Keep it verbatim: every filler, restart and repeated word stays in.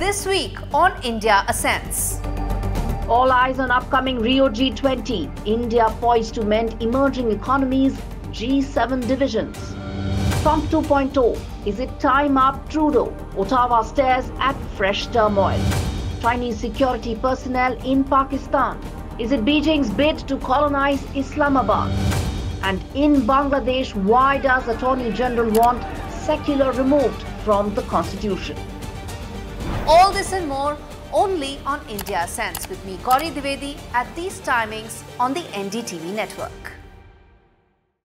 this week on India Ascends. All eyes on upcoming Rio G twenty. India poised to mend emerging economies' G seven divisions. Trump two point oh. Is it time up Trudeau? Ottawa stares at fresh turmoil. Chinese security personnel in Pakistan. Is it Beijing's bid to colonize Islamabad? And in Bangladesh, why does Attorney General want secular removed from the constitution? All this and more only on India Ascends with me, Gaurie Dwivedi, at these timings on the N D T V network.